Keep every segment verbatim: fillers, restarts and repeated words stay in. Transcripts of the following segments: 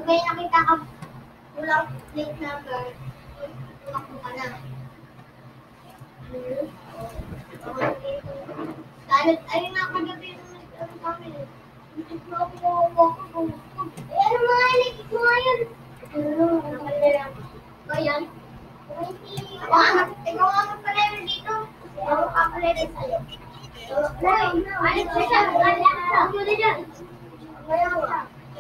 may nakita ka walang plate number, tumakbo ka na. Hmm? Dahil, ayun nga kagabi yung nagkaroon kami. Hindi ko ako ako. Eh, ano mga ilikit mo ngayon? Ano, nakalala. Ba yan? Ikaw nga magpalero dito. Ikaw ka palero sa'yo. Ano siya? Ano mo na dyan? Ngayon ka.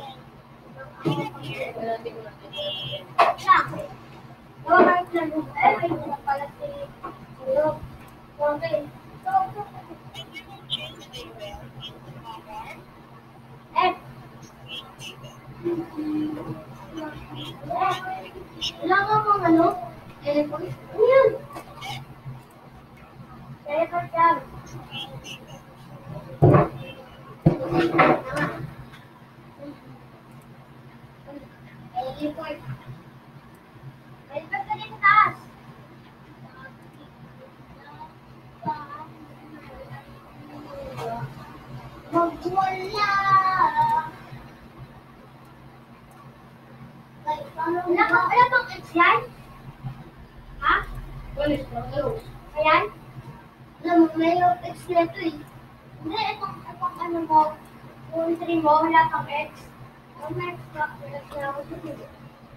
Siya. Gawa ka ng eh, may mga pala si Hello. Okay. So, eh. Kailangan mong ano? Eh, ano yun? Kaya ka dyan. Report. Report ka din sa taas. Magwala. Wala ka, wala bang X yan? Ha? Wala ka. Ayan? Alam mo, may X na ito eh. Hindi, itong, itong ano mo, yung three mo, wala pang X. Ang may X ka, wala ka ako sa video.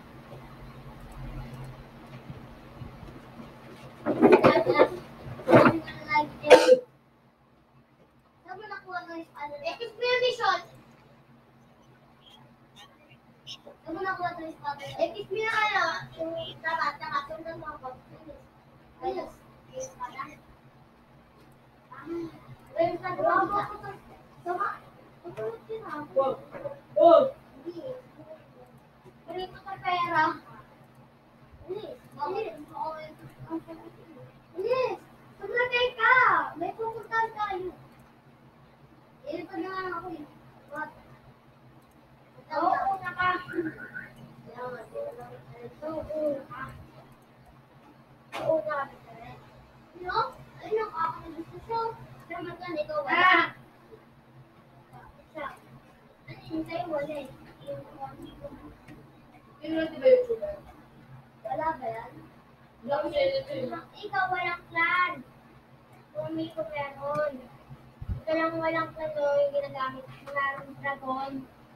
Saan mo nakuha ng ano? Explanation! Saan mo nakuha ng spotlight? Explanation! Yung dapat, dapat, sundan mo ako. Ayos. Ayos pa na. Ayos pa na. Ayos pa na. Sama? Tutulog din ako. Hindi. Ganito ka pera. Alis. Alis. Alis. Sumagay ka. May pupuntahan tayo. Eh, pa na nga ako eh. What? Oo, naka. Oo, naka. Oo, naka. No? Ano ka ako na gusto siya? Naman ka, ikaw wala. Siya. Ano yun sa'yo? Wala eh. Yung lang di ba yung sugar? Wala ba yan? Wala ko siya yun. Ikaw walang plan. Kumi ko meron. Ikaw lang walang plan o yung ginagamit. Marang dragon.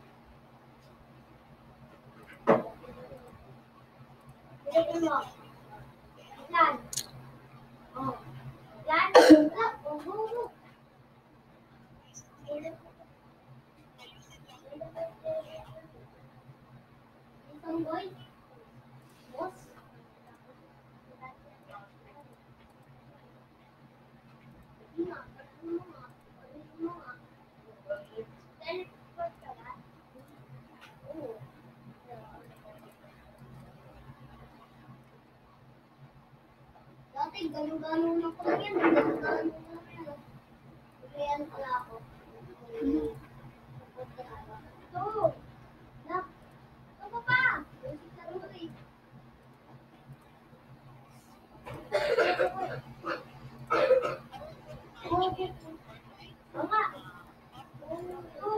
Bilagin mo. Plan. Oh. Plan. Wala. Oh, oh, oh. Isang boy. Boss. Dati, gano'n-gano'n na ko lang yan. Gano'n-gano'n na lang yan. Kaya pala ako. Ito. Nak. Ito pa. Ito sa Rory. Mama. Ito.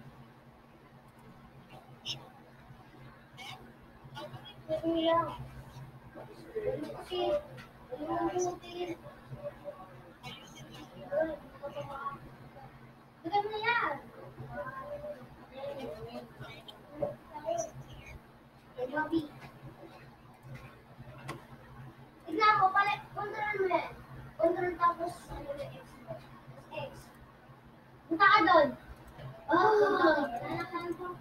Ito lang. Kasi, ano yung buti? Bukan mo yan. Bobby. Tignan mo, pala, control mo yan. Control tapos, ano na X. X. Punta ka doon. Oh! Nalakan ko.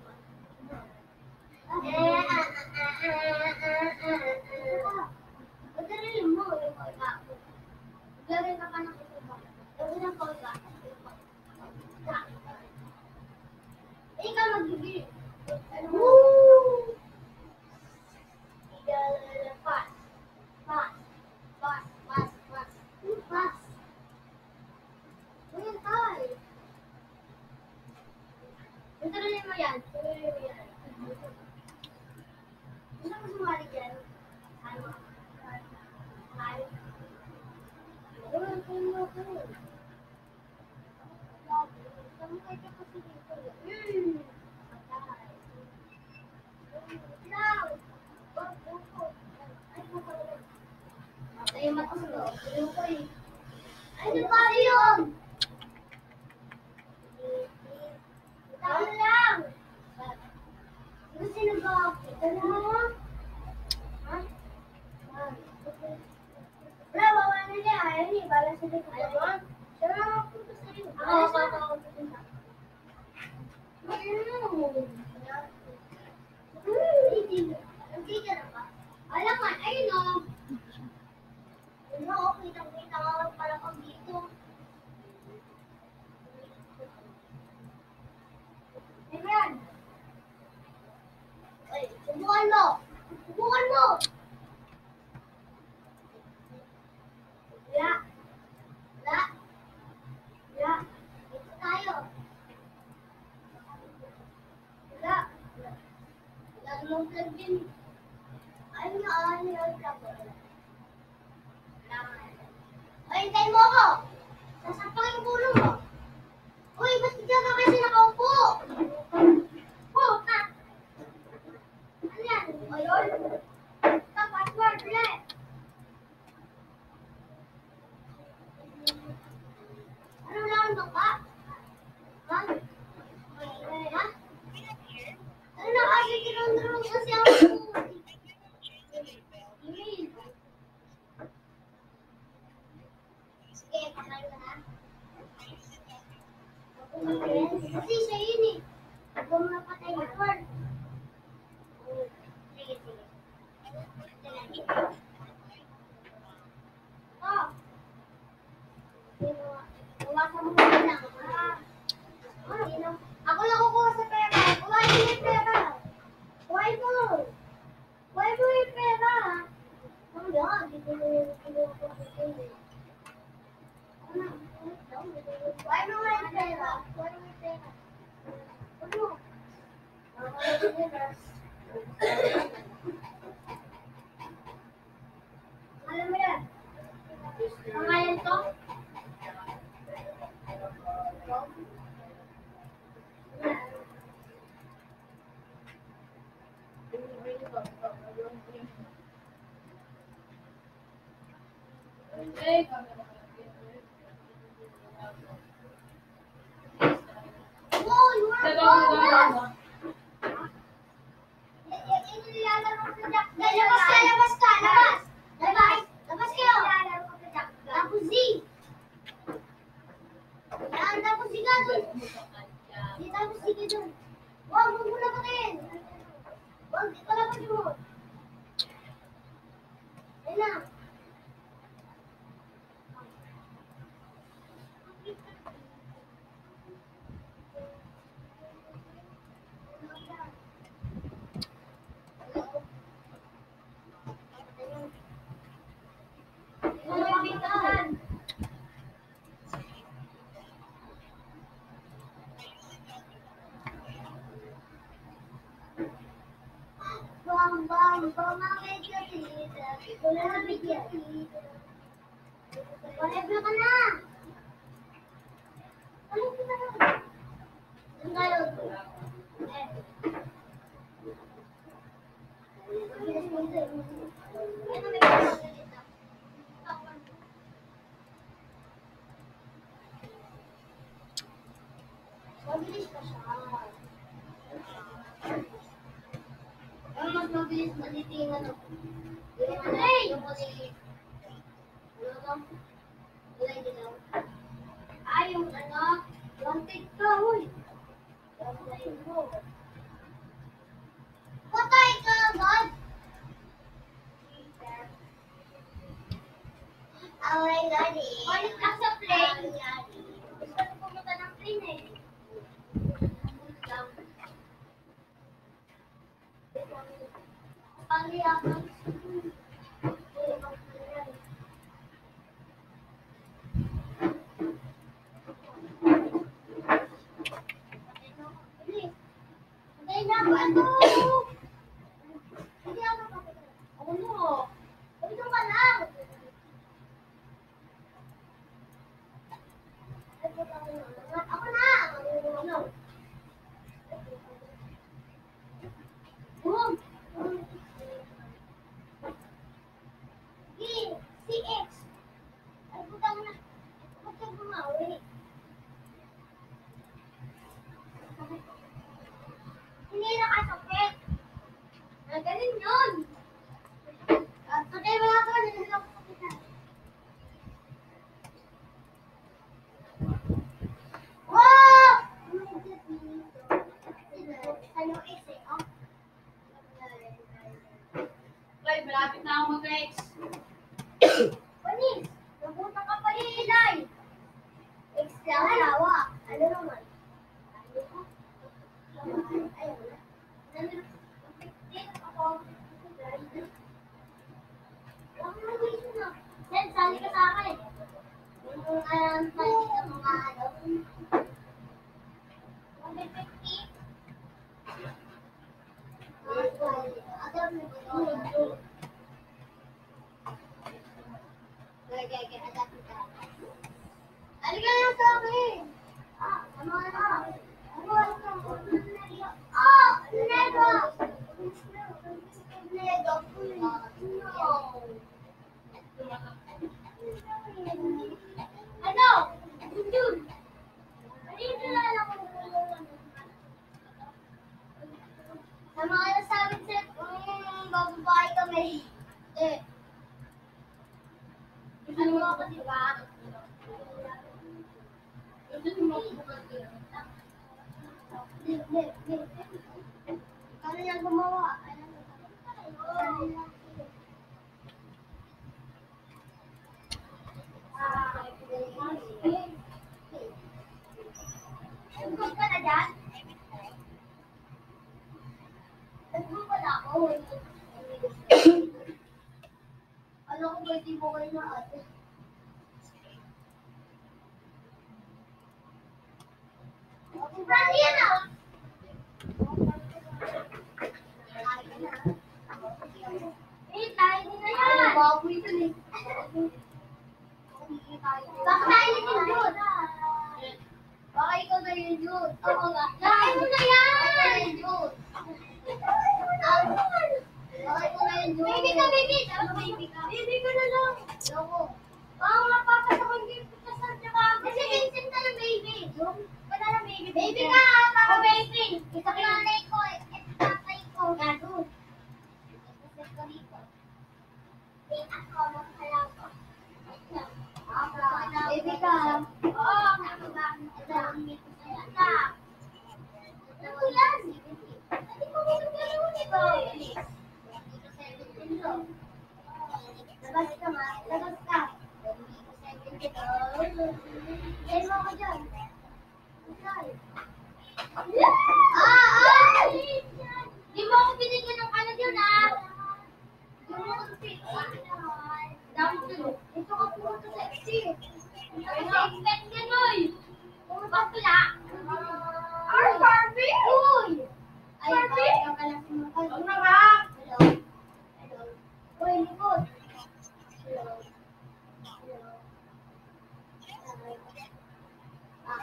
Eh, ah, ah, ah, ah, ah. Pagdarin mo, yung kolba. Pagdarin ka pa ng kolba. Pagdarin ng kolba. Ikaw magbibili. Ayoko eh. Ano ba yun? Tama lang. Gusto na ba ako? Ano mo? Ha? Wala, wawa na niya. Ayaw niya. Bala sa dito. Ayaw? Siya na ako sa dito. Ako, ako, ako. Ano? Hindi ka na ba? Alam nga, ayun o. Ano, kitang-kita nga pala kang dito. Ayan. Ay, subukan mo. Subukan mo. Wala. Wala. Wala. Ito tayo. Wala. Wala namang vlog din. Ayun nga, ano yung vlog. Ay, hintayin mo ako. Sasampang yung ulo mo. Uy, ba't di ka kasi nakaupo? Oh, ta. Ano yan? Ayun. Ta, password ulit. Ano lang ba ka? Ha? Ay, ha? Ano na kasi tinundurong kasi ako? Email. Sige, pakain ka na. Kasi siya yun eh. Huwag mo napatay na word. Sige, sige. Oh. Iwasan mo na lang. Ah. Ako lang kukuha sa pera. Kuhain mo yung pera. Kuhain mo. Kuhain mo yung pera. Ano yan? Hindi ko yung kinuha ko sa pera. Kuhain mo nga yung pera. Kuhain mo yung pera. Ano? Alam mo yan? Pangalan to? Wow, you are wrong! Labas ka, labas ka, labas! Labas! Labas kayo! Tapos Z! Yan, tapos Z ka dun! Di tapos Z ka dun! Wag, huwag mo labatin! Wag, di ka labatin mo! Yan na! Bam, bam, bam, ang medyo tita. Wala na medyo tita. Paliblo ka na! Paliblo ka na! Doon tayo. Eh. Ano may kailangan dito? Mabilis pa siya. Ang mas mabilis maliting ano. Yung ano, yung mali. Ano to? Wala yung dilaw. Ah, yung ano? Wanted ka, huy. Wanted mo. Patay ka, God! Oh my God, eh. Balik lang sa plane. Gusto ko pumunta ng plane eh. Pangyaman. Hindi na ba ito? Hindi ako kapatid. Ano? Ito ka lang. Ako na. Ano? Boom. C X. Malapit na ako mag-ex. Panis, nabutan ka pa rin, Inay. Ex lang asawa. Ano naman? Ano ka? Ayun na. Sen, sali ka sa akin. Yung um, sali ka mga ano. one fifty. Halika na sa akin. Ah, sama na. Ano, ano ka? Ah, Lego. Lego. Ano? Jun. Halika na lang ako. Sama ka na sa akin, Seth. Um, bababae kami. Eh. Ano ako, di ba? Kano yan gumawa? Nag-group ka na dyan? Nag-group ka na ako. Ano ko ba di mo kayo na ate? Brandy yan ah! Eh, tayo din na yan! Baboy ito eh. Baka tayo din yun! Baka ikaw na yun yun! Ako nga! Lahat mo na yan! Baka yun yun! Baka ikaw na yun yun! Baby ka, baby! Baby ka! Baby ka na lang! Loko! Baka mapapasakon din kita sa Jakarta! Kasi Vincent na ng baby! Wala na baby! Baby ka! Ako baby! Ito nanay ko! Ito tatay ko! Gado! Ito ko dito! Eh, ako! Magkala ko! Baby ka! Oo! Nakabang! Ito ang dito sa yata! Ito mo yan! Hindi ko magkala dito! Dito sa dito! Labas ka ma! Labas ka! Dito! Diyan mo ako dyan! Ah! Ah! Di mo ako binigyan ng ano dyan ah! Di mo ako binigyan. Dami dyan. Ito ka po ito sexy. Ito ka expect ka noy. Puro ka pala. Ay, Barbie! Uy! Ay, Barbie! Ikaw ka lang sinukan. Huwag na ba? Hello? Hello? Uy, likod. Hello? Hello? Ah,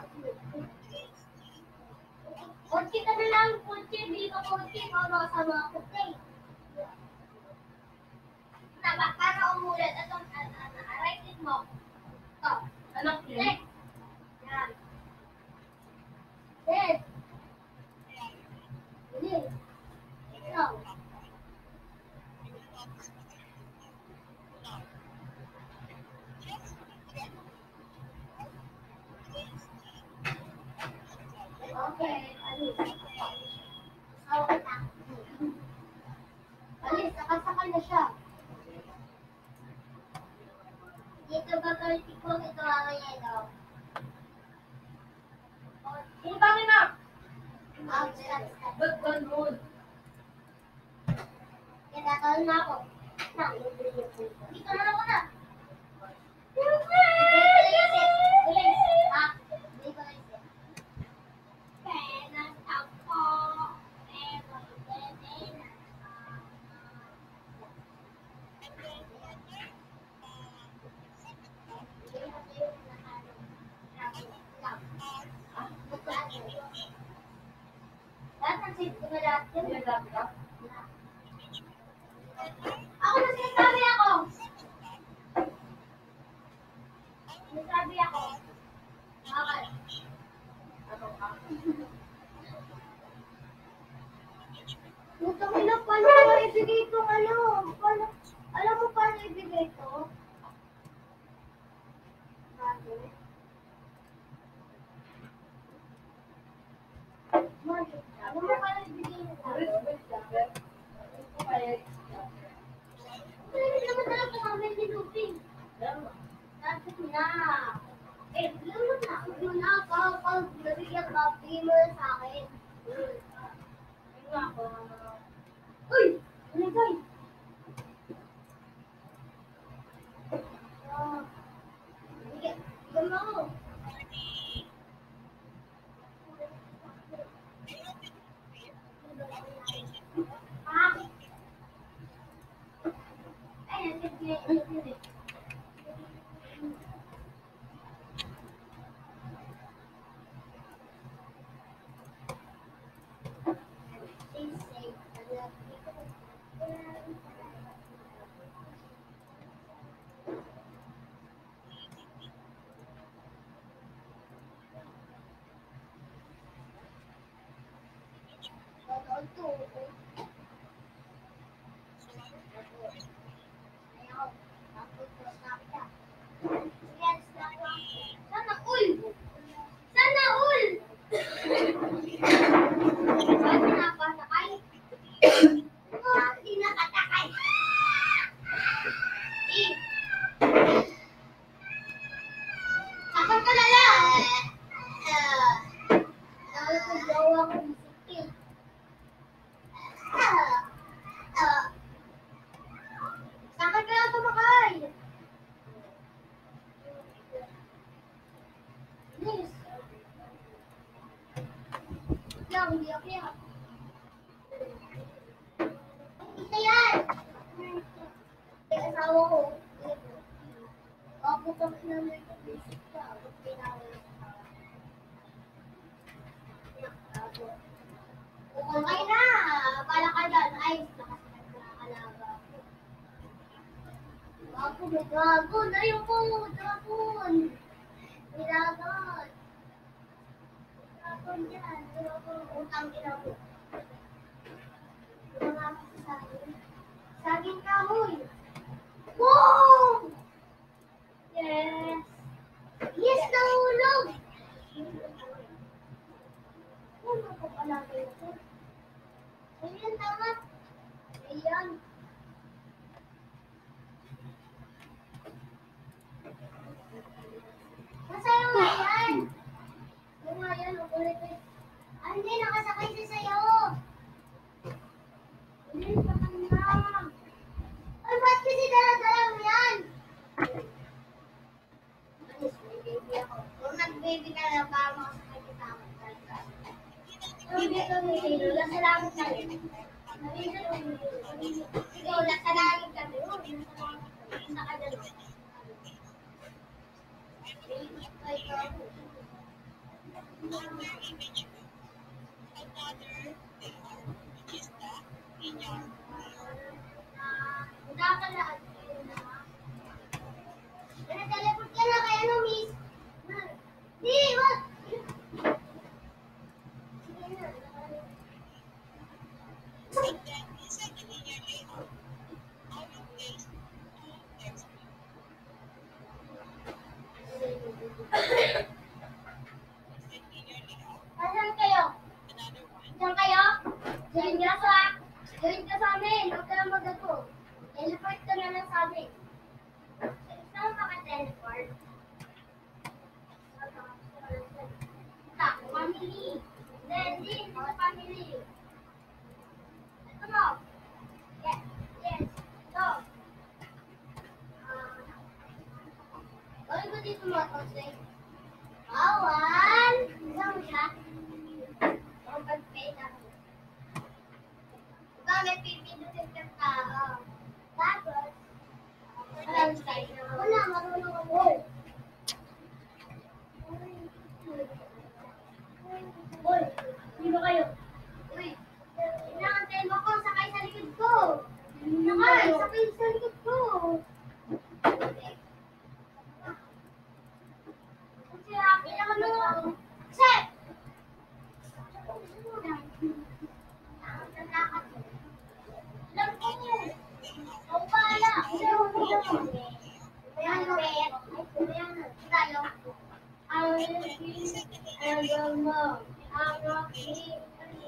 Kunti ka na lang, kunti, hindi ka kunti, para sa mga kunti. Tama, para umulat, itong right mo. Ito. Anak niya. Next. Yan. Yes. Hindi. Ito. Okay, alis. Okay na. Alis, nakasakal na siya. Dito ba thirty ko, ito mamaya ito. Putangin na! Ah, stop, stop. Ba't ganun? Kinakal na ako. Na, dito na ako na. Lahat ng seat ko na lahat yun. Sinasabi ka? Ako na sinasabi ako. Sinasabi ako. Bakal. Ano ka? Putang ina, paano ko ibigay itong ano? Paano, alam mo paano ibigay ito? Bakit? Bakit? Alam mo paano ibigay ito? Respect ka, pero- Ito kaya- Oh, hindi nakatakay. Eh. Sakal ka na lang. Dahil ko gawa ko isipin. Sakal ka lang tumakay. Yes. Lang, hindi ako yan. Isa yan. May asawa ko. Ako tapos na may pag-isip ka. Okay na. Pala ka dyan. Ay, nakasikat na alaga. Ako, may dragon. Ayun po, dragon. May dragon. Dragon dyan. Dragon. Utang ginagawa. Mga saging. Saging kahoy. Wow! Yes. Yes, nahulog. Ano ko pala ito? Ayan, tama. Ayan. Masaya nga yan. Yung nga yan, ulit eh. Ah, hindi, nakasakay siya sa'yo. Hindi, patanda. Ay, ba't kasi dala-dala mo yan? Alis, may baby ako. Kung nag-baby ka na, parang makasakay kita ako. Baby ko ni Sino, nasa langit kami. Ikaw, nasa langit kami. Oh, nasa langit kami. Nasa ka dyan. Ay, ikaw. Nagkakalaan kayo na. Nag-teleport ka na kaya no, miss? Di, wag! Sige na. Asan kayo? Diyan kayo? Diyan ka sa... Diyan ka sa amin. Huwag ka lang mag-ako. Teleport ka na lang sa amin. Saan ka ka-teleport? Sa family. Hindi, hindi. Sa family. Ito mo. Yes. Yes. Ito. Ano ba dito mo ito, Shay? Bawal. Isang mo siya. Ang pag-pay na. Ikaw, may pipindutin ka tao. Tapos, wala, marunong ako. Uy, sino kayo? Uy, inaantay mo ako, sakay sa likod ko. Sakay, sakay sa likod ko. Kasi happy naman ako. Sep! Alam ko niyo. Ako pala. Ayan, ayan. Tayo. Ang alam mo. Ang aking.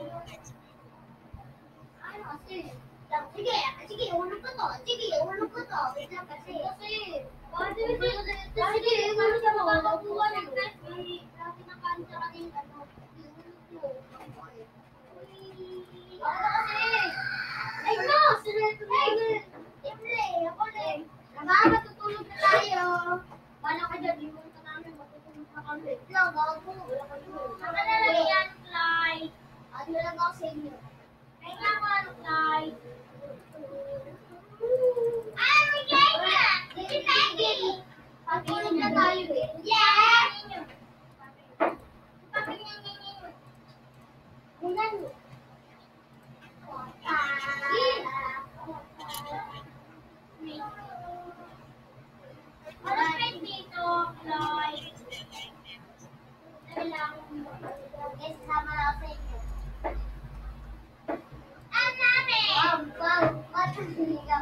Ano kasi? Sige, sige, ulog ko to. Sige, ulog ko to. Wait lang kasi. Kasi, kasi, sige, ano siya makakakuha ng test. Grabe na kansa ka din. Ano, ulog ko. Ako na kasi. Ay, no! Sila ito na yun. Imre, ako rin. Diba, matutulog na tayo. Bala ka dyan, iwan ka namin. Matutulog na kami. Lang, ako. Wala ka yun. Saka na lang yan, Fly. Ano lang ako sa inyo. Ay, nga ako, ano, Fly. Ah, may gay na! Si Peggy! Patulog na tayo eh. Yeah! Papinyanyanyan. Bulan mo. Malapit dito, Floyd. Dahil lang, guys, sama lang sa inyo. Ang dami! Wow, wow, matulog.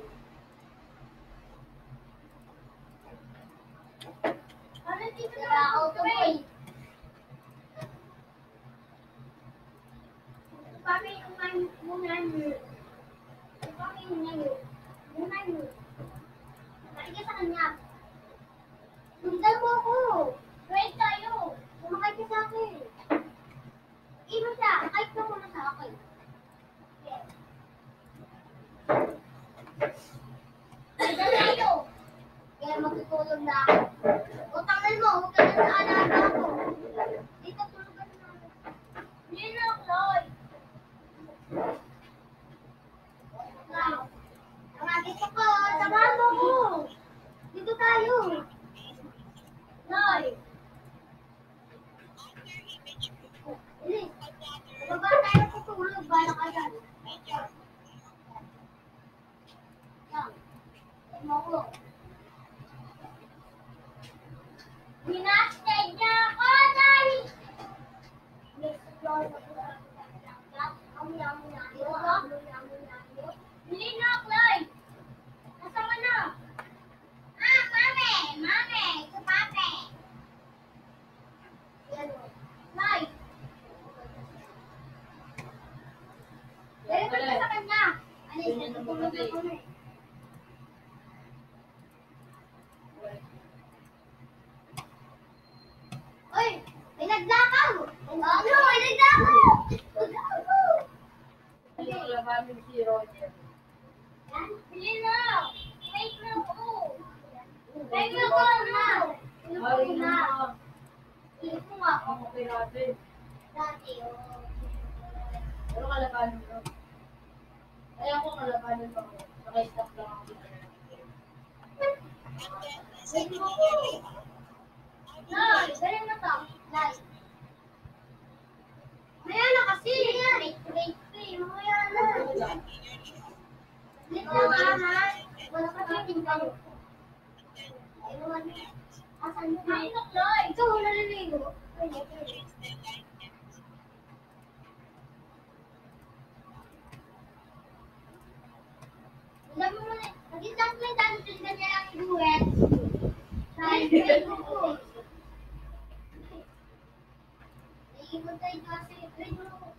Ano dito na ako tumoy? Paano yung muna Bakit ngayon? Muna yun. Bakit ka sa kanya? Sundan mo ako. Wait tayo. Sumakay ka sa akin. Iba siya. Kahit ka muna sa akin. Yes. Sundan tayo. Kaya magtutulog na ako. Utangin mo. Huwag ka na sa alaga ko. Dito tulugan na ako. Hindi na, Chloe. Tawagin ko ko. Samahan mo ko. Dito tayo. Noy. Ilis. Baba tayo tutulog. Bala ka dyan. Yan. Yan mo ko. Binastay niya ako, Nay. Hindi na, Chloe. Nasama na. Ah, mami. Mami. Ito, mami. Yan o. Nay. Dali ka sa kanya. Ano yun? Tutulog na ko na eh. Uy! May naglakaw! Ano? May naglakaw! Naglakaw! Hindi ko labanin si Roger. Yan. Bili na! Wait na ako! Wait na ako na! Inom ko Ay, na! na. Inom ko nga ako. Ako kay Roger. Dati, oh. Ano kalabanin mo? Ay, ako kalabanin pa ako. Naka-stop lang ako. Wait mo ko! Nay! Dali na to! Nay! Maya na kasi! Wait, wait, wait! Mamaya na! Wait lang ha, ha? Wala ka dating kayo. Ayun. Asan mo? Ay, Nay! Ikaw, naliligo. Pwede, pwede. Alam mo muna, nag-isang may dami talaga niya lang duwet. Dahil Facebook ko. Naiikot tayo kasi. Wait mo.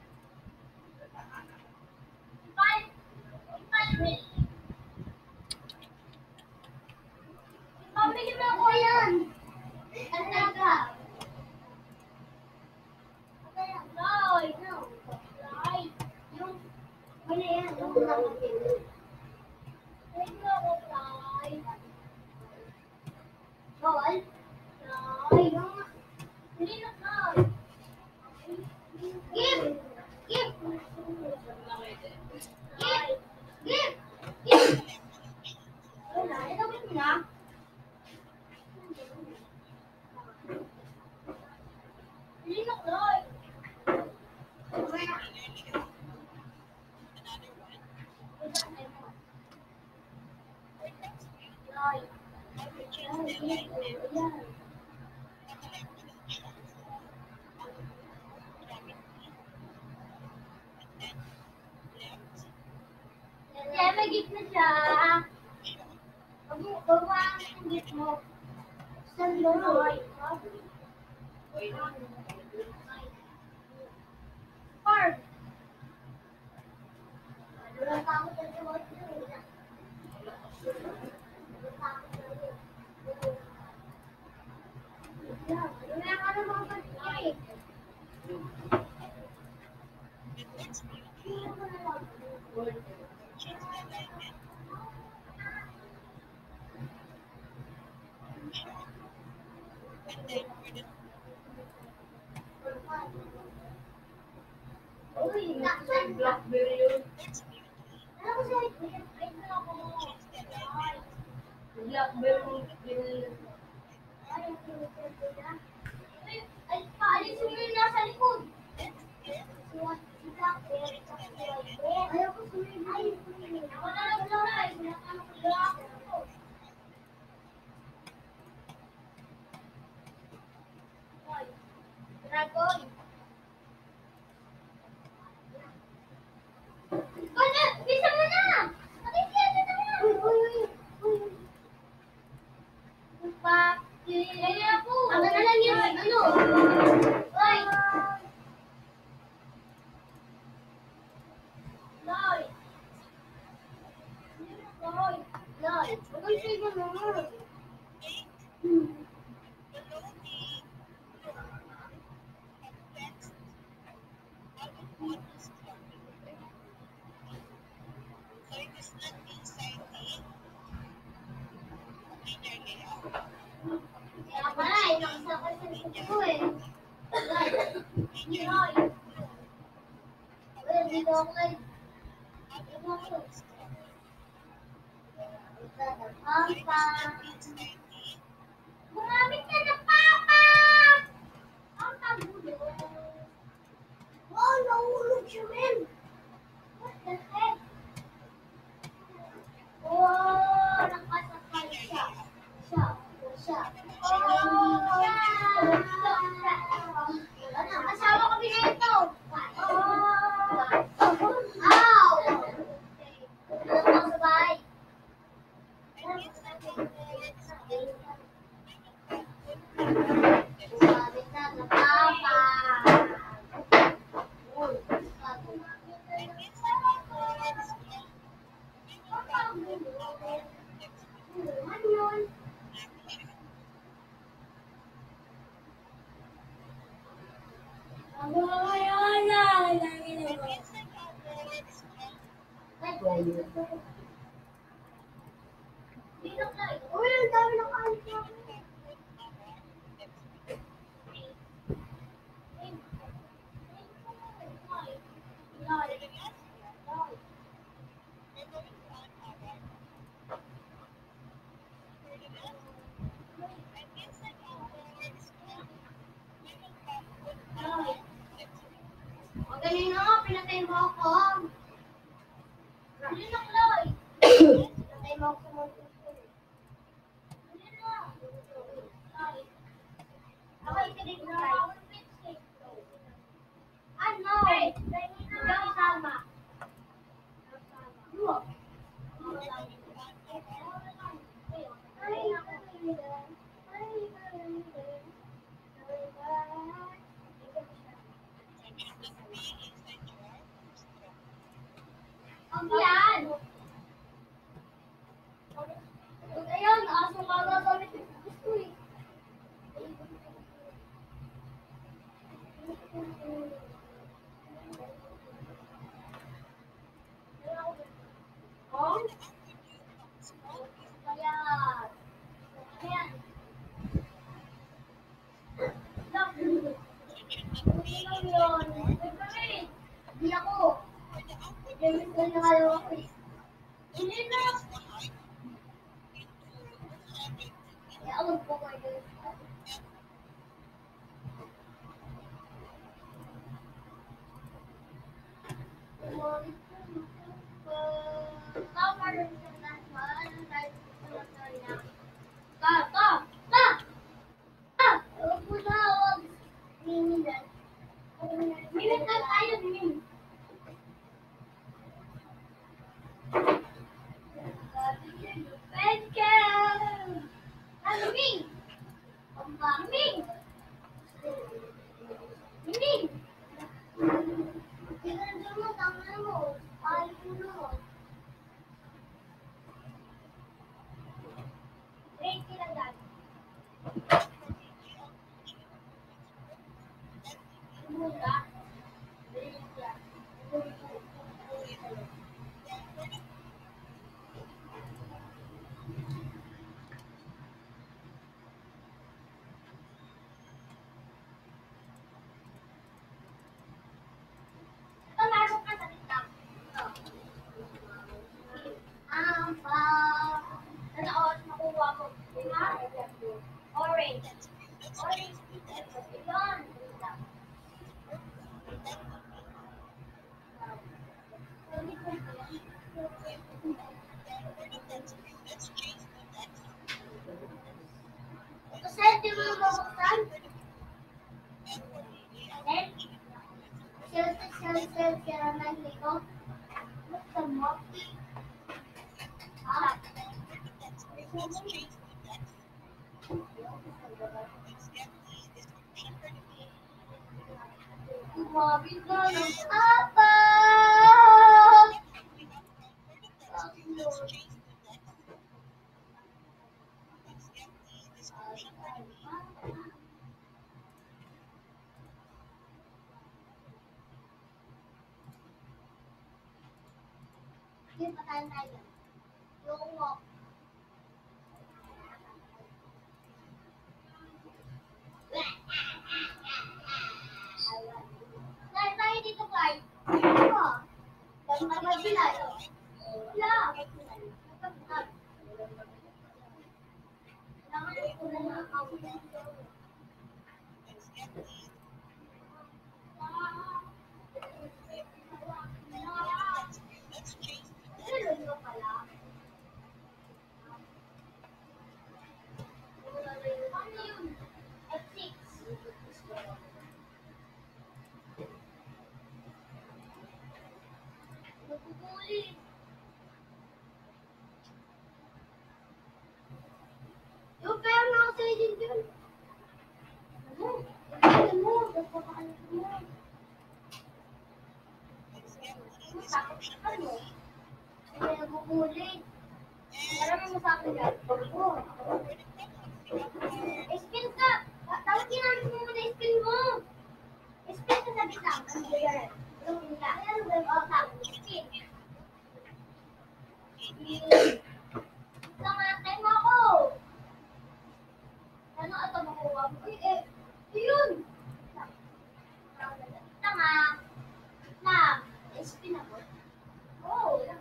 Ipal! Ipal! Ipamili mo ako yan! Talaga! Loy! No! Loy! Yung... Ano yan? Yung nakapit. Wait mo ako, Loy! Loy? Loy! Yung... Hindi na, Loy! Give! Give! Give! Give! Give! Wala, ilawin mo na. Hindi na, Loy! Wala. Loy. Ayan. Kaya may gift na siya. Pag mo, bawa ang gift mo. Saan mo? Park. Wala pa ako sa suot na. Wala pa ako sa suot. Wala ka na mga pag-ibig. Uy, naksan. Blackberry yun. Alam ko siya, wait na ako. Blackberry yun. Ay, ay, paalisin mo yung nasa likod. Ayaw ko sumili. Ako na lang lang. Sinakano ko lang ako. Dragon. Wala! Bisa mo na! Pakikita na na! Uy, uy, uy! Uy! Pakikita ako! Ano na lang yun? Ano? Uy! Loy. Loy. Loy, sige mo. Hmm. Kaya pala, eh, nakasakay sa likod ko eh. Loy. Loy. Well, dito ako kay... Dito ako. Papa. Gumamit ka na, Papa! Ang tagulo. Oh, nahulog siya, men. What the heck? Oh, nakasakay siya. Siya. Siya. Oh, siya. Ano, kasama kami na ito. Oh. Ow! Ano ka sabay? Sabi na na Papa. Uy, sabi na. Ano yun? Ano yun? Lagi na mo. Uy, ang dami ng alis namin. O, kanina nga, pinatay mo ako. Kanina, Chloe. Pinatay mo ako sa mga gusto. Kanina. Ako, ikinig mo tayo. Ano? Ikaw sama. Luwag. Ay, ako, kanina. Ay, kanina. Ang yan. Ayun, aso ka nga gamit yung gusto eh. Oh? Ayan. Ayan. Look. Hindi lang yun. Hindi ako. Hindi ko nakalawa ko eh. Hindi na. Eh, alam ko kayo. Tama rin sa naman. Dahil sa naman. Ta, ta, ta! Ta! Huwag mo na, huwag. Mimilan. Mimit na tayo, mimit. Thank you! Ano, Ming? Ming! Ming! Tingnan mo, tama mo. Ayaw mo naman. Great ka lang dati. Mula. Great ka. Meron ka sa TikTok. Ang pa. Ano oras makuha mo? Orange. Orange. Yun. Kasi di mo mabuksan? Then, sila sa sila sila sila nandito. Buksan mo. Ah. Kumabit na ng apa. Yung patayin tayo. Yung walk. Dahil tayo dito, Clyde. Ano? Dahil tayo sila. Wala. Kailangan ko na lang ako. Meron mo pala. Ano yun? F six. Nagpupuli. Yung pera na ako sa'yo din dyan. Ano? Ano mo? Nagpapakalit mo. Takot ka mo. Hindi nagpupuli. Marami mo sa akin dyan. Oo. Spin ka! Dapat ginamit mo muna spin mo! Spin ka sa bitang. Ano ba yan? Ano ba yan? Ano ba yan? Oh, tapos spin. Spin. Kamatay mo ako! Ano ito makuha mo? Uy, eh, yun! Tama. Lang. Spin ako. Oo, lang.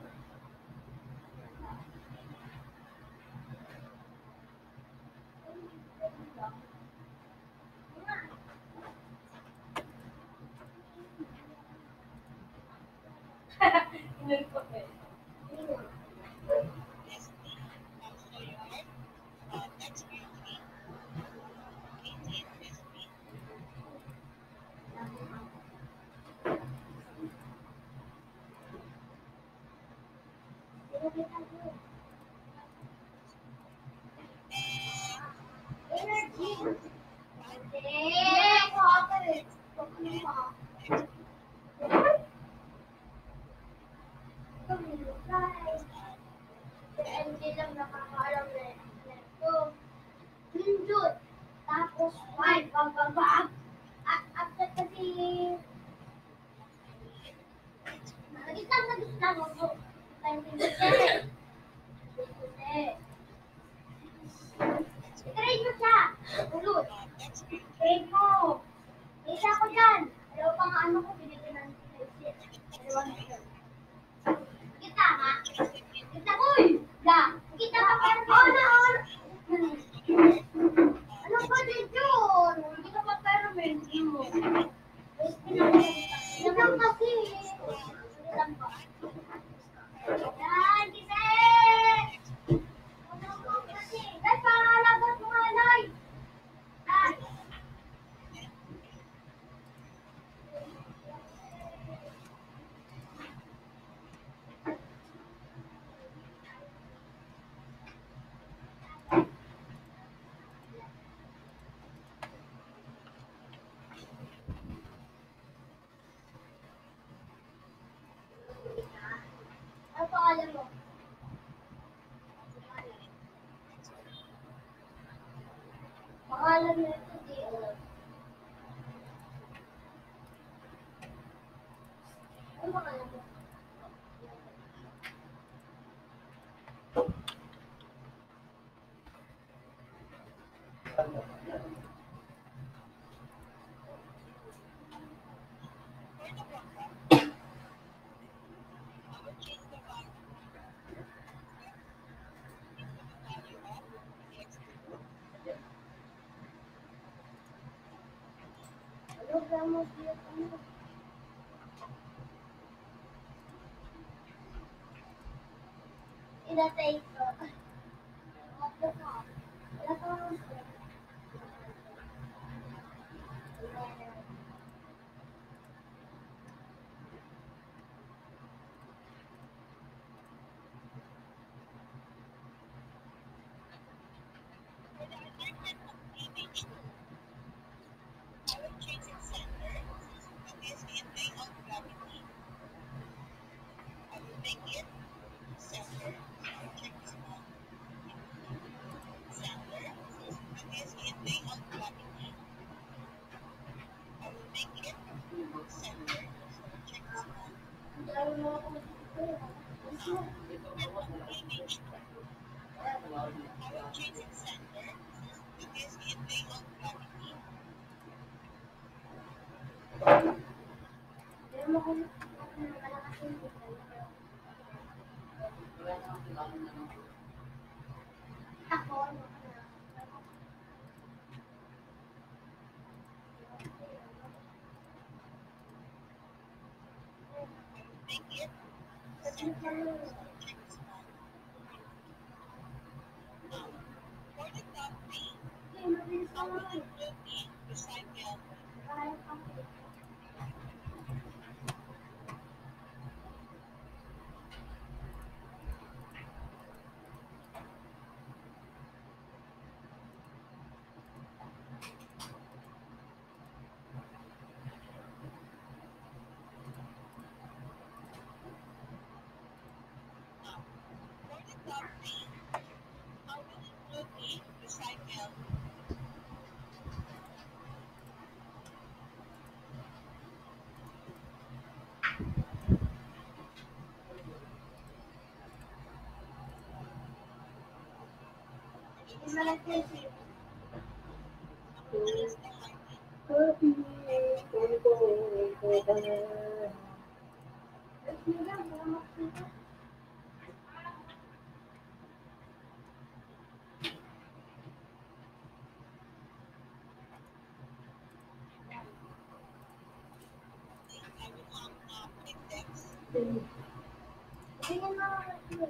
Inulpot eh. Energy. Eh, water. Hindi lang nakakaalam na ito. Pindot. Tapos, white. Pababa. At after kasi, nagitang nagitang ako. Tayo pindot eh. I-trade mo siya. Ulot. Trade mo. Isa ko dyan. Dalawa pa nga ano ko, binigyan ng dalawang ito. Kita ha? Kita ko eh. Da. Kita pa pero ko na. Ano ba dito? Kita pa pero medyo mo. Kita kasi. Kita pa. Yan, kita eh. Dahil pangalagat mo nga, Nay! Nay! Ano pangalan mo? Pangalan mo ito, di alam. Ano pangalan mo? Ano ba mo siya? Ano? Inatay ko. Ano ka? Wala ka mo siya. Pero mo kung malakas yung signal. Ako, ano ka na? Okay, mabilis ka naman. Kaya ka. Hindi malagyan siya. Tapos nila, wala makita. Tingnan mo ako siya.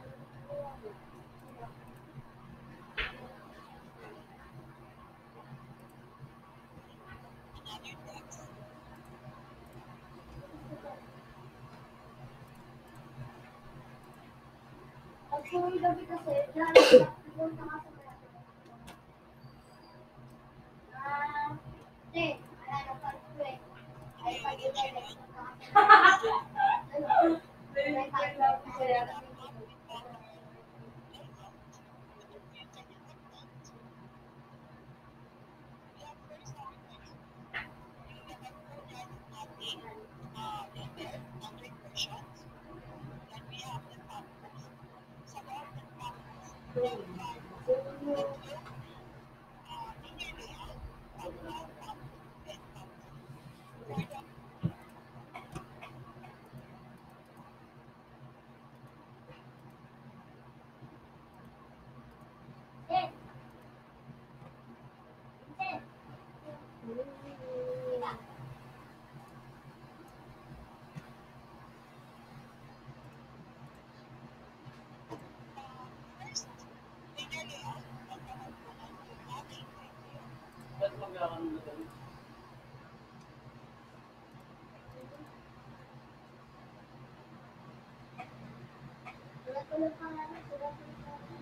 Pag suwi gabi kasi, dahil pupunta ka sa malapit. Ah, hindi. Wala na pa ito eh. Ay, pag-ibay na pupunta ka sa malapit. May pag-ibay na. Eh, eh. Tulad-tulad pa nga, tulad-tulad pa nga.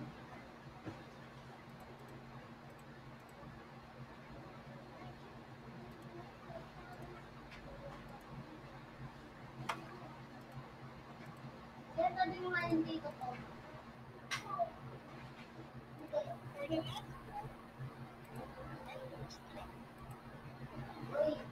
Ito din yung ngayon dito po. Uy.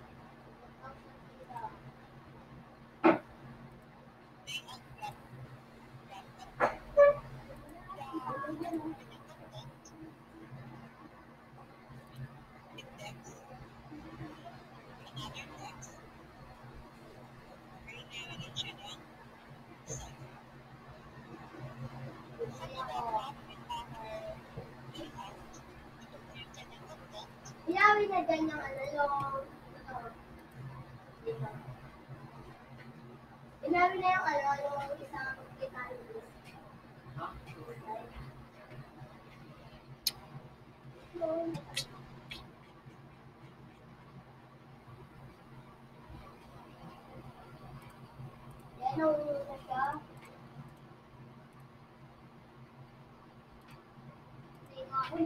Ilawin na dyan yung ano, yung ano, dito. Ilawin na yung ano, yung isang italibus. Yan ang una siya. Hindi nga ako,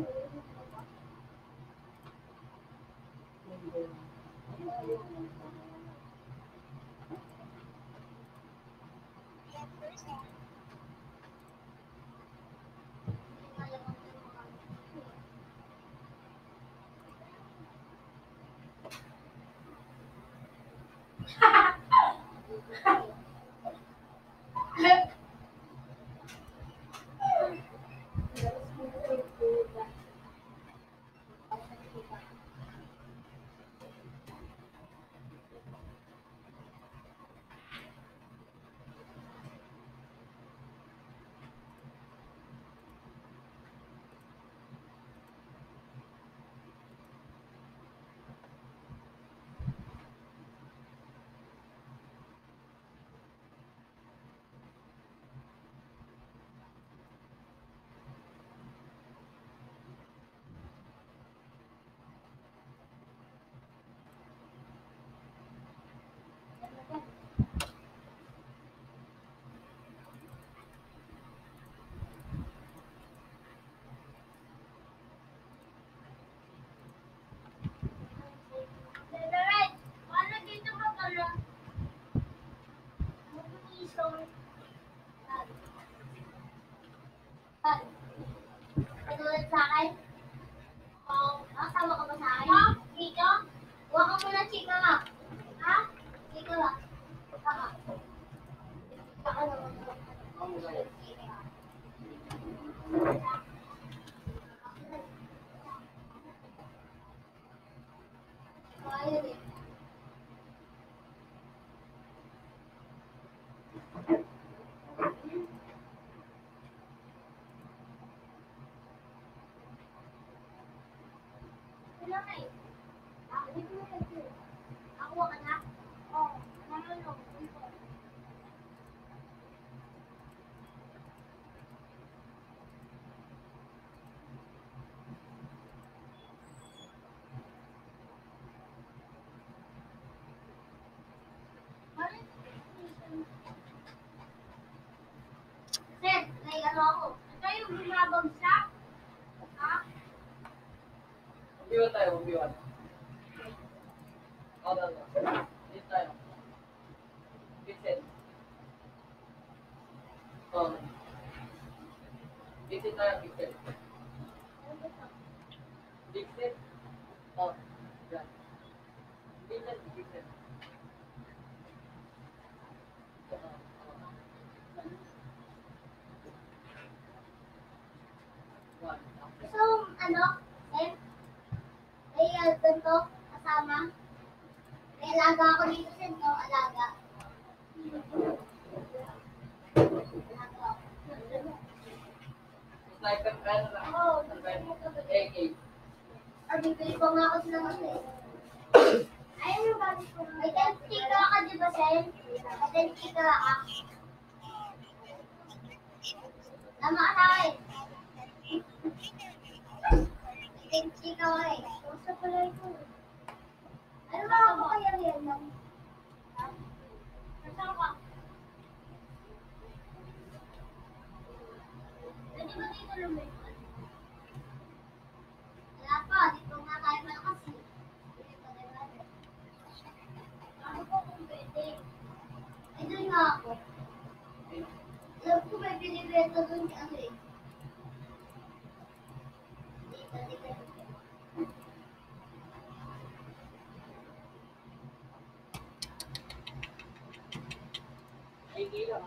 sa akin? Oo. Nakasama ka ba sa akin? Ha? Dito? Huwag ka muna, chika nga. Ha? Chika nga. Baka. Baka naman. Ayun eh. Wala ka eh. Ah, hindi ko na ito. Ako ka na? Oo. Naman o. Sir, may ano ako. Ito yung bumabagsak. Ha? Umbiwan tayo, umbiwan. O, dalawa. Dito tayo. Vincent. O. Vincent tayo, Vincent. Vincent. O. Yan. Vincent, Vincent. O, o. One. So, ano? Sir? May uh, ganito kasama. May alaga ako dito, sir, no? Alaga. Alaga ako. Sniper ka na lang. Oo. A K. Or bibili ko nga ako sila kasi. Ayun yung bagay ko. May tentika ka, di ba, sir? May tentika ka. Tama ka sa akin. May tentika ka eh. Gusto pala ito. Ano ba ako kaya yan lang? Ha? Nasaan ka? Pwede ba dito lumipad? Wala pa, di pa nga tayo malakas eh. Hindi pa tayo malakas. Ano po kung pwede? Eh, doon nga ako. Alam ko may binibenta doon ano eh. Dito, dito, dito. A K lang.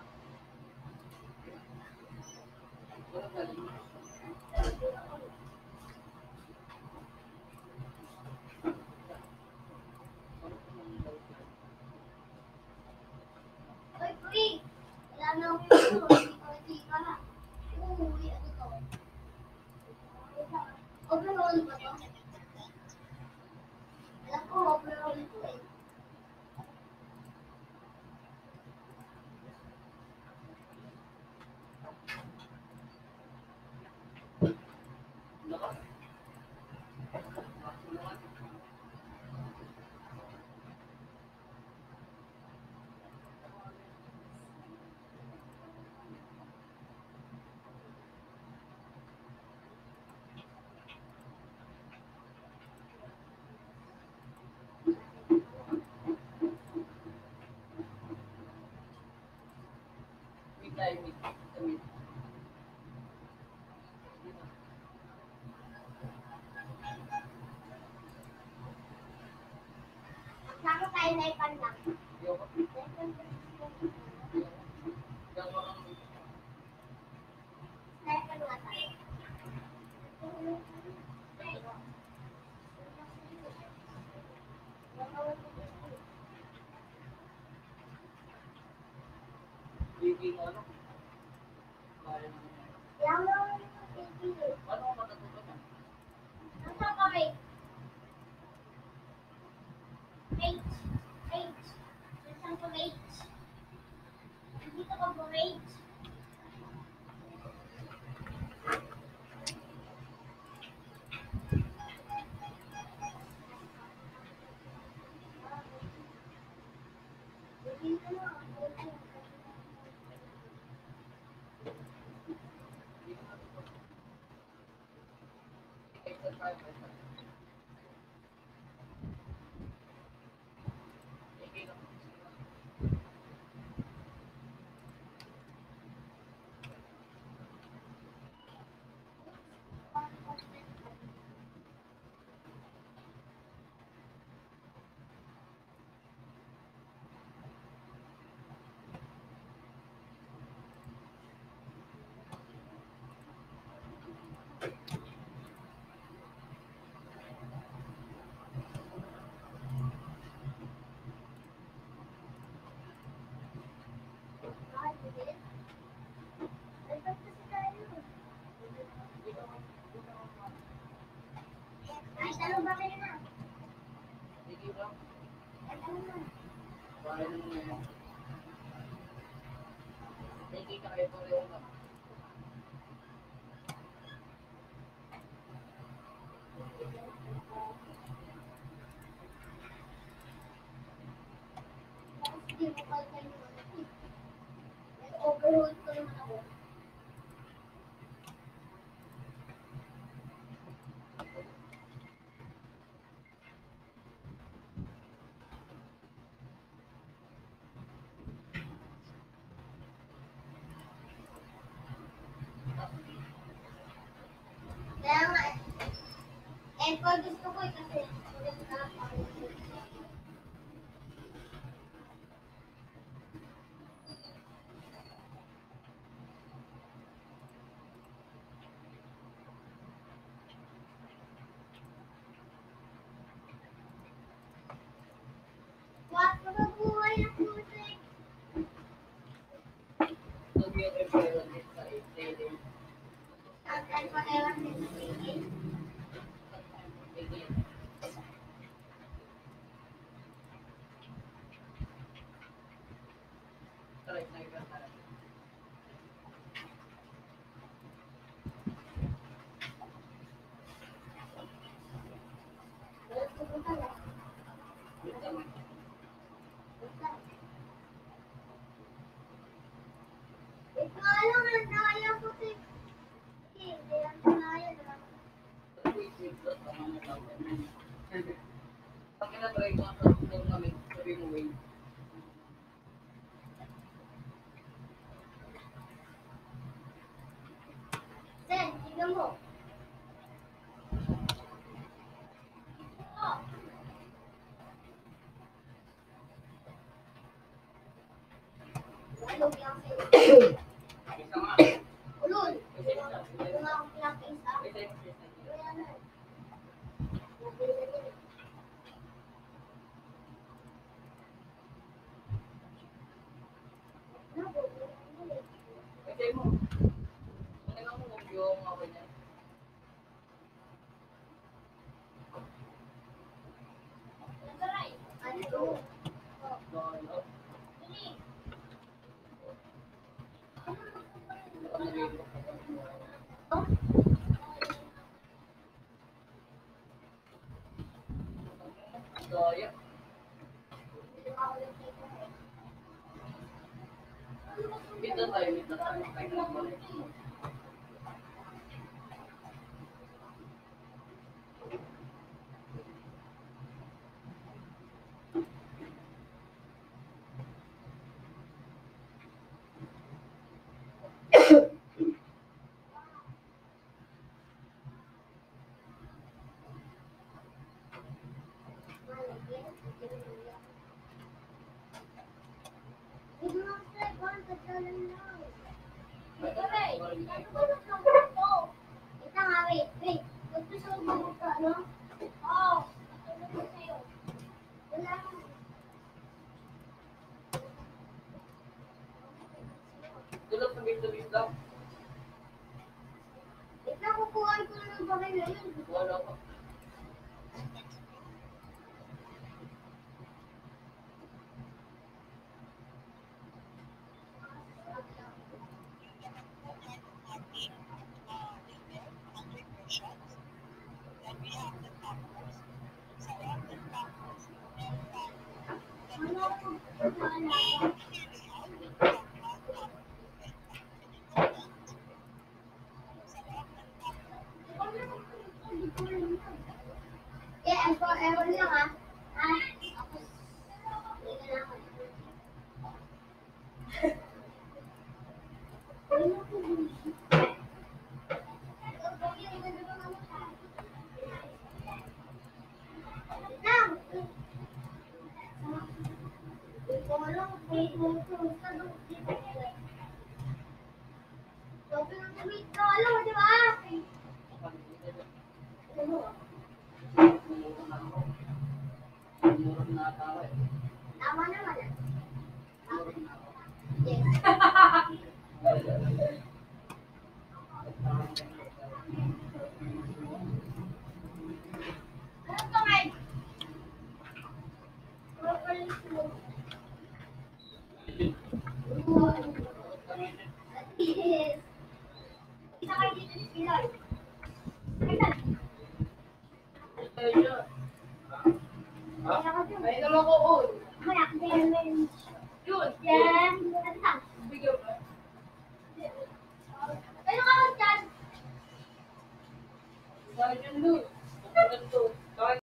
Walang galing. Uy, uy! Wala na akong ito. Hindi ko hindi ka na. Uuwi, ano to? Overall ba to? Alam ko, overall ito eh. Lakas. Mid tayo, mid. Sa mid. Saka tayo na ipanlang. Ayoko. Diyan ko lang. Sniper nga tayo. A K mo ano? Kaya naman yan. Kaya mo naman yung pipili. Paano ko matatuto na? Nasaan ka, mate? Mate. Mate. Nasaan ka, mate? Nandito ka ba, mate? Dito na. Hindi ko natuto. Exercise tayo, exercise. A K lang. camera na. Sige lang. At ano na. Bahay na muna yun. Sige ka kayo pareho na. Tapos hindi mo call kayo naman. Nag-overhold ko naman ako. Kaya nga, eh, pag gusto ko eh, kasi maganda ako. What? Magabuhay ang music. Sabi yung referral din sa training. Sometimes whatever is speaking. Sige. Try na iba tayo. Wala ko po pala. Wait lang. Basta. Wait nga lang, nandaya ko si... Hindi lang nandaya lang. Wait, wait lang. Tama na tawag. Pag kinatry ko ang sabi kami, sabi mo wait. Sen, tignan mo. Oh. Ano yung sa'yo? Isa nga. Ulol. Ito nga akong pinaka-isa. Isa yung isa. Kaya na. Nabili na din. Nabili na din. Kasi mo. Ano nga mo kung yung ako niya? Ano to? Oh. Lolo. Dali. Daya. Kita tayo, kita tayo. Tayo na balik. Tulog sa bis-bis lang. Wala pa. Yeah, and forever lang ah. Ah, tapos, hindi na ako. Ano po bullshit? Lang! Ito lang, wait mo ito. Sa doon, Sobrang lang gamit ko, alam mo, di ba? Ano mo? Murong na tao eh. Tama naman ah. Murong na ako. Yes. Ano Yes. Isa kayo dito ni Pilar. Ay, tal. Ayun siya. Kaya ka dun. Ay, naman ko, oh. Maya, then, Yun. yeah, ano lang. Bigyan ba? Pero ka dyan. Dahil yun doon. Ang ganito.